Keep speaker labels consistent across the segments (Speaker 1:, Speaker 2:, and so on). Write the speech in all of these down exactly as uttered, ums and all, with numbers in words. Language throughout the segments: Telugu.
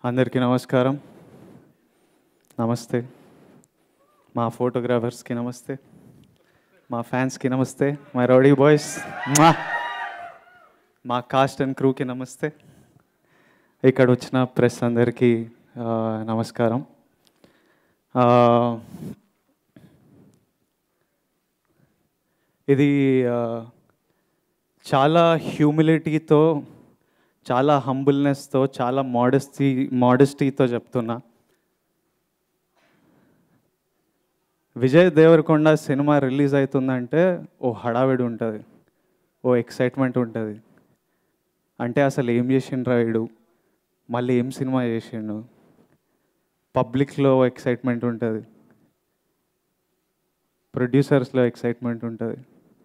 Speaker 1: అందరికీ నమస్కారం. నమస్తే. మా ఫోటోగ్రాఫర్స్కి నమస్తే, మా ఫ్యాన్స్కి నమస్తే, మై రౌడీ బాయ్స్, మా కాస్ట్ అండ్ క్రూకి నమస్తే, ఇక్కడ వచ్చిన ప్రెస్ అందరికీ నమస్కారం. ఇది చాలా హ్యూమిలిటీతో, చాలా హంబుల్నెస్తో, చాలా మోడెస్టీ మోడెస్టీతో చెప్తున్నా. విజయ్ దేవరకొండ సినిమా రిలీజ్ అవుతుందంటే ఓ హడావిడి ఉంటుంది, ఓ ఎక్సైట్మెంట్ ఉంటుంది. అంటే అసలు ఏం చేసిండ్రా వీడు, మళ్ళీ ఏం సినిమా చేసిండు, పబ్లిక్లో ఎక్సైట్మెంట్ ఉంటుంది, ప్రొడ్యూసర్స్లో ఎక్సైట్మెంట్ ఉంటుంది.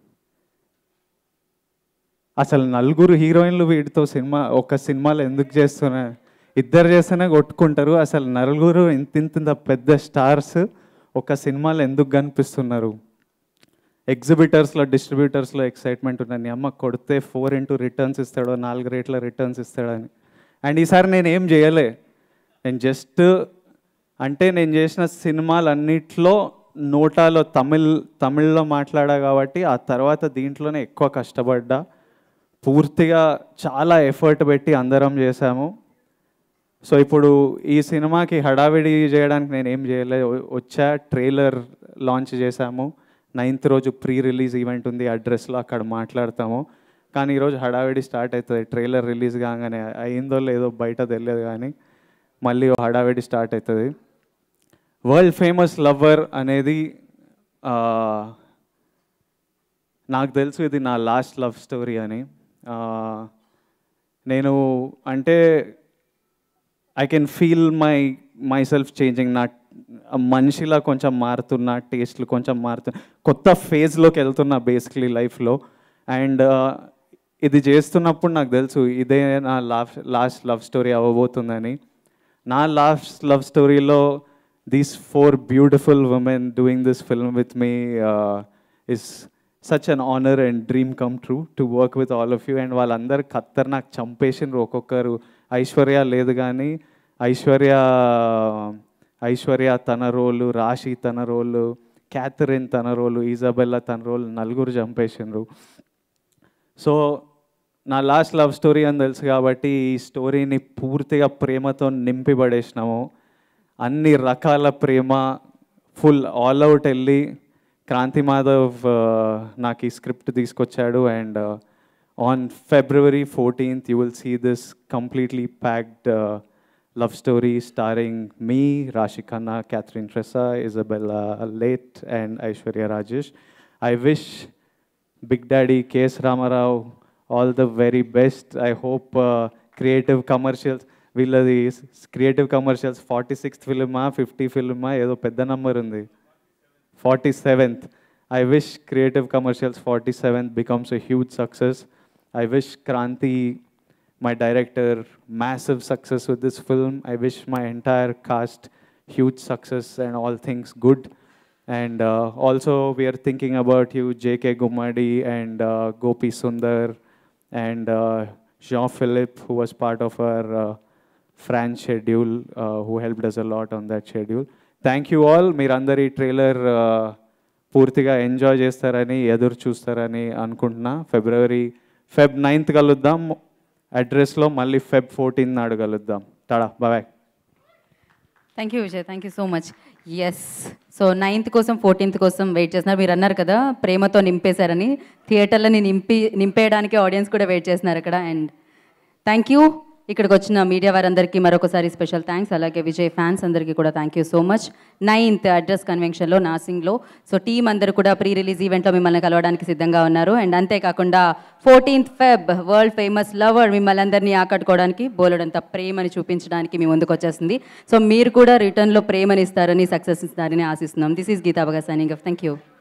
Speaker 1: అసలు నలుగురు హీరోయిన్లు వీటితో సినిమా ఒక సినిమాలో ఎందుకు చేస్తున్నా, ఇద్దరు చేస్తేనే కొట్టుకుంటారు. అసలు నలుగురు ఇంత ఇంత పెద్ద స్టార్స్ ఒక సినిమాలో ఎందుకు కనిపిస్తున్నారు? ఎగ్జిబిటర్స్లో, డిస్ట్రిబ్యూటర్స్లో ఎక్సైట్మెంట్ ఉన్నాయి. నీ అమ్మ కొడితే ఫోర్ ఇంటూ రిటర్న్స్ ఇస్తాడో, నాలుగు రేట్ల రిటర్న్స్ ఇస్తాడని. అండ్ ఈసారి నేను ఏం చేయలే, నేను జస్ట్ అంటే నేను చేసిన సినిమాలన్నిట్లో నోటాలో తమిళ్ తమిళ్లో మాట్లాడా కాబట్టి ఆ తర్వాత దీంట్లోనే ఎక్కువ కష్టపడ్డా. పూర్తిగా చాలా ఎఫర్ట్ పెట్టి అందరం చేశాము. సో ఇప్పుడు ఈ సినిమాకి హడావిడి చేయడానికి నేను ఏం చేయలేదు. వచ్చా, ట్రైలర్ లాంచ్ చేశాము. నైన్త్ రోజు ప్రీ రిలీజ్ ఈవెంట్ ఉంది అడ్రస్లో, అక్కడ మాట్లాడతాము. కానీ ఈరోజు హడావిడి స్టార్ట్ అవుతుంది. ట్రైలర్ రిలీజ్ కాగానే అయిందో లేదో బయట తెలియదు, కానీ మళ్ళీ హడావిడి స్టార్ట్ అవుతుంది. వరల్డ్ ఫేమస్ లవర్ అనేది నాకు తెలుసు ఇది నా లాస్ట్ లవ్ స్టోరీ అని. నేను అంటే I can feel my myself changing. నా మనిషిలా కొంచెం మారుతున్నా, టేస్ట్లు కొంచెం మారుతున్నా, కొత్త ఫేజ్లోకి వెళ్తున్నా బేసిక్లీ లైఫ్లో. అండ్ ఇది చేస్తున్నప్పుడు నాకు తెలుసు ఇదే నా లాస్ట్ లాస్ట్ లవ్ స్టోరీ అవ్వబోతుందని. నా లాస్ట్ లవ్ స్టోరీలో these four beautiful women doing this film with me is such an honor and dream come true to work with all of you. And వాళ్ళందరూ ఖత్తర్ నాకు చంపేసిండ్రు ఒక్కొక్కరు. ఐశ్వర్య లేదు కానీ ఐశ్వర్య ఐశ్వర్య తన రోలు, రాశి తన రోలు, క్యాథరిన్ తన రోలు, ఇజబెల్లా తన రోలు, నలుగురు చంపేసిండ్రు. సో నా లాస్ట్ లవ్ స్టోరీ అని తెలుసు కాబట్టి ఈ స్టోరీని పూర్తిగా ప్రేమతో నింపి పడేసినాము. అన్ని రకాల ప్రేమ ఫుల్ ఆల్ అవుట్ వెళ్ళి క్రాంతి మాధవ్ నాకు ఈ స్క్రిప్ట్ తీసుకొచ్చాడు. And on February fourteenth you will see this completely packed love story starring me, Raashi Khanna, Catherine Tresa, Isabella Leite and Aishwarya Rajesh. I wish big daddy KS Rama Rao all the very best. I hope creative commercials, వీళ్ళది క్రియేటివ్ కమర్షియల్స్ ఫార్టీ సిక్స్త్ ఫిల్మా ఫిఫ్టీ ఫిల్మా ఏదో పెద్ద నెంబర్ ఉంది, forty-seventh. I wish Creative Commercials forty-seventh becomes a huge success. I wish Kranti, my director, massive success with this film. I wish my entire cast huge success and all things good. And uh, also we are thinking about you, J K Gummadi and uh, Gopi Sundar and uh, Jean-Philippe, who was part of our uh, France schedule, uh, who helped us a lot on that schedule. Thank you all. మీరందరూ ఈ ట్రైలర్ పూర్తిగా ఎంజాయ్ చేస్తారని, ఎదురు చూస్తారని అనుకుంటున్నా. ఫిబ్రవరి ఫెబ్ నైన్త్ కలుద్దాం అడ్రస్లో, మళ్ళీ ఫెబ్ ఫోర్టీన్ నాడు కలుద్దాం. టాడా, bye.
Speaker 2: Thank you Vijay, thank you so much. Yes, so ninth కోసం ఫోర్టీన్త్ కోసం వెయిట్ చేస్తున్నారు. మీరు అన్నారు కదా ప్రేమతో నింపేశారని, థియేటర్లని నింపి నింపేయడానికి ఆడియన్స్ కూడా వెయిట్ చేస్తున్నారు అక్కడ. And thank you. ఇక్కడికి వచ్చిన మీడియా వారందరికీ మరొకసారి స్పెషల్ థ్యాంక్స్. అలాగే విజయ్ ఫ్యాన్స్ అందరికీ కూడా thank you so much. Ninth address కన్వెన్షన్లో నాసింగ్లో. సో టీం అందరూ కూడా ప్రీ రిలీజ్ ఈవెంట్లో మిమ్మల్ని కలవడానికి సిద్ధంగా ఉన్నారు. అండ్ అంతేకాకుండా fourteenth Feb world famous lover మిమ్మల్ని అందరినీ ఆకట్టుకోవడానికి, బోలెడంత ప్రేమని చూపించడానికి మీ ముందుకు వచ్చేస్తుంది. సో మీరు కూడా రిటర్న్లో ప్రేమని ఇస్తారని, సక్సెస్ ఇస్తారని ఆశిస్తున్నాం. దిస్ ఈజ్ గీతా బగా సైనింగ్ ఆఫ్. Thank you.